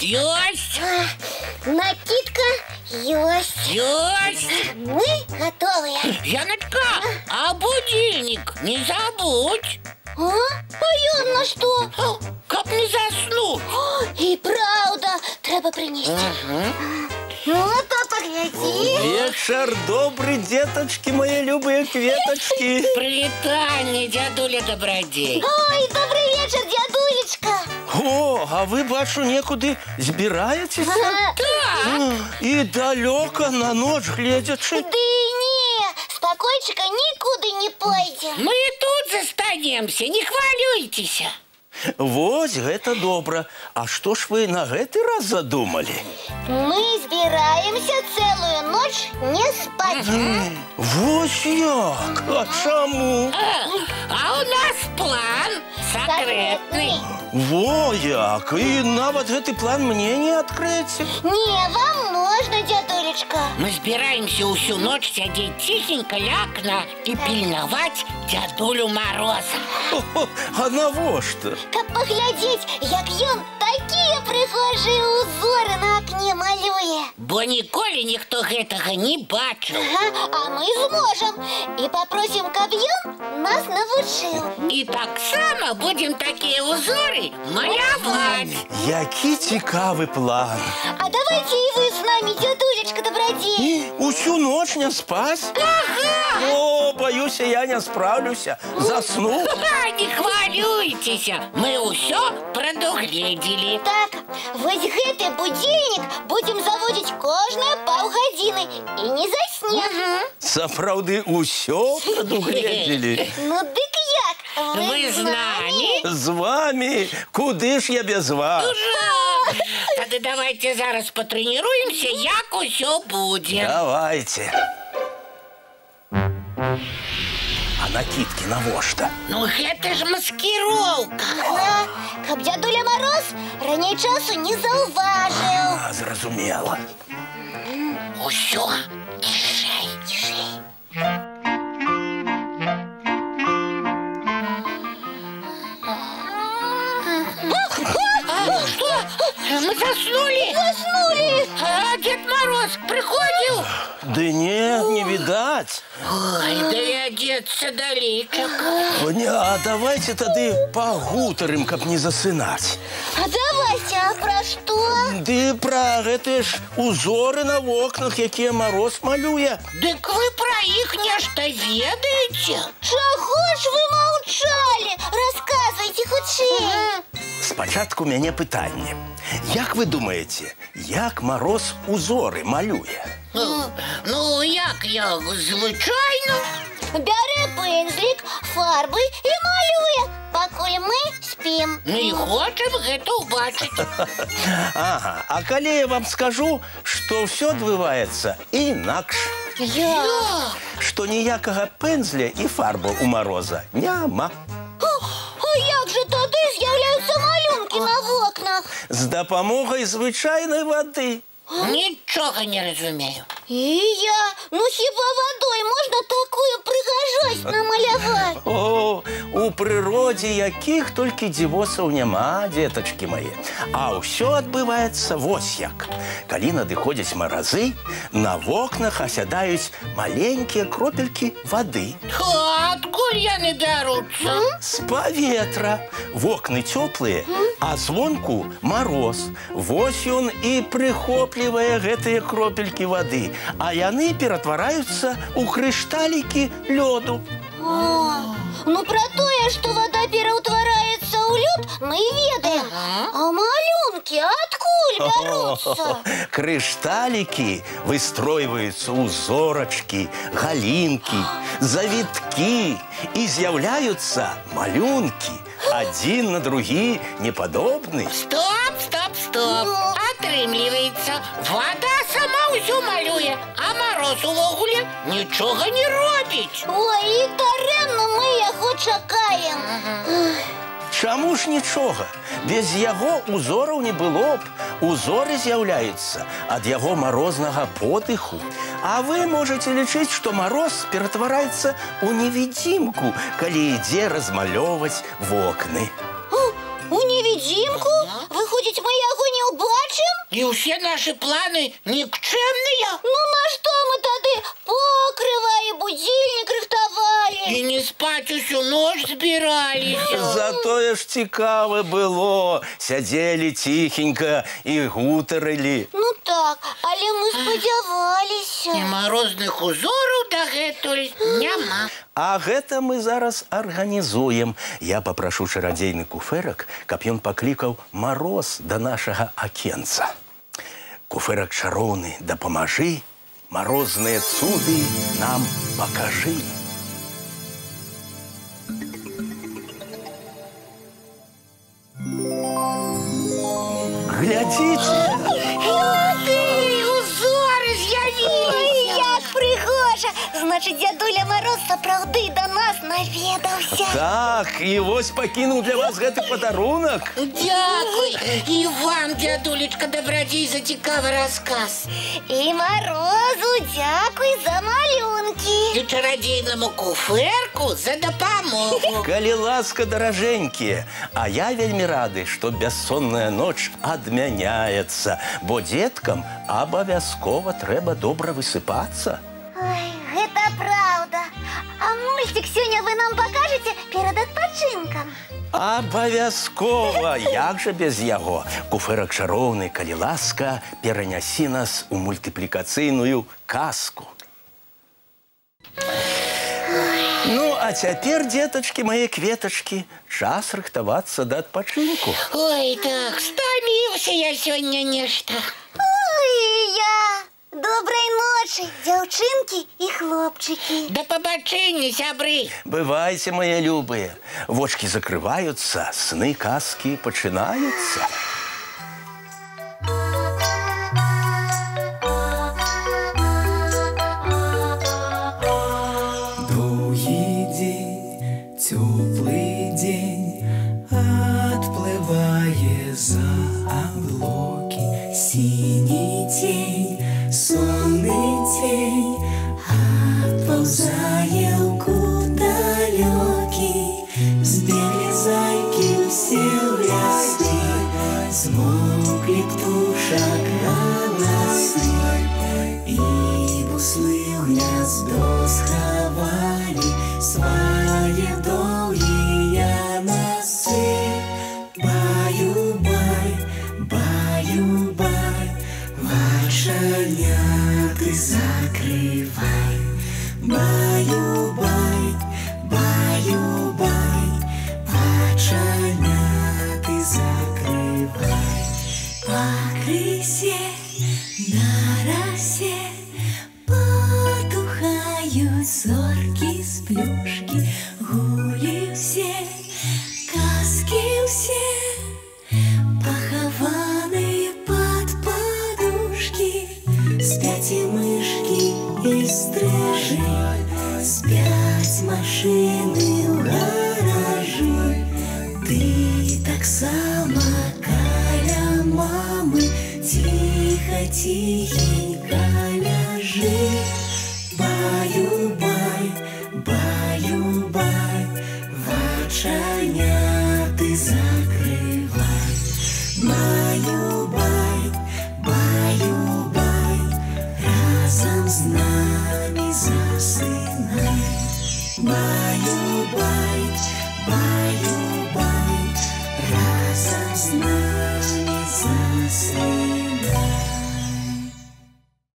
Ёсть. Накидка есть. Ёсть. Мы готовы. Яночка, а будильник не забудь. А я на что? Как не заснуть? И правда, треба принести. Ну, то погляди. Вечер добрый, деточки мои любые кветочки. Прилетание, дядуля добродей. Ой, добрый вечер, дядулечка. О, а вы, бачу, некуды збираетесь? И далеко на ночь глядячи? Да и не, спокойчика никуда не пойдем. Мы и тут застанемся, не хвалюйтесь. Вось, гэта добра. А что ж вы на гэты раз задумали? Мы збираемся целую ночь не спать. Вось як? А чаму? А у нас план секретный. Во як? И нават гэты план мне не открыце. Не, вам можно, дядулечка. Мы збираемся усю ночь сядзець тихенько ля окна и пильновать дядулю Мороза. А навошта? Каб паглядзець, як ён такія прыгожыя узоры на акне малюе. Бо ніколі ніхто гэтага не бачыў. А мы зможем. И попросим, каб ён нас навучыў. І таксама будем такія узоры маляваць. Які цікавы план. А давайте и вы с нами, дядулечка добродей. Усю ночь не спать? О, боюсь, я не справлюся. Засну. Не хвалюйтеся, мы ўсё прадугледзелі. Так, вось гэты будильник будем заводить кожныя паўгадзіны и не заснем. Сапраўды усё прадугледзелі. Ну дык як? Вы з намі? З вами? Куды ж я без вас? Тады давайте зараз патрэніруемся, як усё будзе. Давайте. А накидки навошта? Ну гэта ж маскіроўка. Каб дядуля Мороз раней часу не заўважыў. Зразумела. Усё, цішэй, цішэй. Что? Мы заснули? Заснули. А Дед Мороз приходил? Да не видать. Ой, давядзецца далечак. А давайте тады пагутарым, каб не засынаць. А давайте, а про что? Ды пра гэтыя ж узоры на вокнах, якія Мороз малюе. Дык вы пра іх нешта ведаеце? Чаго ж вы маўчалі? Расказвайце хутчэй. Спачатку у мяне пытанне. Як вы думаеце, як Мороз узоры малюе? Ну, як я звычайно. Бярэ пензлік, фарбы і малюе, пакуль мы спім. Не хочам гэта ўбачыць. Ага, а калі я вам скажу, што ўсё адбываецца інакш. Як? Што ніякага пензля і фарбы у Мороза няма. А як же тады з'яўляюцца малюнкі на вокнах? З дапамогай звычайнай вады. Нічога не разумею. І я, ну хіба вадой можна такую прыгажосць намаляваць? О, у прыродзе якіх толькі дзівосаў няма, дзетачкі мае. А ўсё адбываецца вось як. Калі надыходзяць маразы, на вокнах асядаюць маленькія кропелькі вады. Адкуль яны бяруцца? З паветра. Вокны цёплыя, а звонку мароз. Вось ён і прыхоплівае гэтыя кропелькі вады, а яны ператвараюцца ў крышталікі лёду. Ну пра тое, што вада пераўтвараецца ў лёд, мы ведаем. А малюнкі адкуль бяруцца? Крышталікі выстройваюцца ў зорачкі, галінкі, завіткі і з'яўляюцца малюнкі. Адзін на другі непадобны. Стоп, стоп, стоп. Атрымліваецца, вода сама ўсё малюе, а Мороз увогуле нічога не робіць. Ой, і дарэмна мы яго чакаем. Чаму ж нічога? Без яго узораў не было б. Узоры з'яўляюцца ад яго марознага подыху. А вы можете лічыць, што Мороз ператвараецца ў невідзімку, калі ідзе размалёваць вокны. У невідзімку? Выходзіць, мы яго не ўбачым? І ўсе нашы планы нікчэмныя? Ну на што мы тады покрыва і будильник рыхтавалі? І не спаць усю ноч збіраліся. Затое ж цікава было. Сядзелі ціхенька і гутарылі. Ну так, але мы спадзяваліся. І марозных узораў дагэтуль няма. А гэта мы зараз арганізуем. Я папрашу чарадзейны куфэрак, каб ён паклікаў мароз да нашага акенца. Куфэрак чароўны, дапамажы, марозныя цуды нам пакажы. Глядзіце! Узоры з'явіліся! Як прыгожа! Значыць, дзядуля Мароз сапраўды да нас наведаўся. Так, і вось пакінуў для вас гэты падарунак. Дякуй! І вам, дзядулечка, дабрадзей, за цікавы расказ. І Марозу дзякуй за малюнкі. І чарадзейнаму куфэрку за дапамогу. Калі ласка, даражэнькія, а я вельмі рады, што бяссонная ноч адмяняецца, бо дзеткам абавязкова трэба добра высыпацца. Ой, гэта праўда. А мультик сёння вы нам пакажаце перад адпачынкам? Абавязкова, як жа без яго. Куфэрак чароўны, калі ласка, перанясі нас у мультыплікацыйную казку. Ну, а цяпер, дзетачкі, мае кветачкі, час рыхтавацца да адпачынку. Ой, так, стаміўся я сёння нешта. Ой, я. Добрай ночы, дзяўчынкі і хлопчыкі. Да пабачэння, сябры. Бывайце, мае любыя. Вочкі закрываюцца, сны казкі пачынаюцца. Доўгі дзень, цёплы дзень, адплывае за аблокі. Сіні цень, сонны цень, адпаўзае ў кут далёкі. Збеглі зайкі ўсе ў лясы, змоўклі птушак галасы, і буслы ў гняздо схавалі свае доўгія носы. Баю-бай, баю-бай, вачаняты закрывай. Баю-бай, баю-бай, вачаняты закрывай. Пакрысе на расе потухаюць зоркі з плюшкі. Гулі ўсе, казкі ўсе, пахаваныя пад падушкі. Спяць і мышкі, і стрыжы, спяць машыны ў гаражы. Ты таксама каля мамы ціха-ціхенька ляжы. Баю-бай, баю-бай, вачаняты закрывай. Баю-бай, баю-бай, разам з намі засынай. Баю-бай, баю-бай.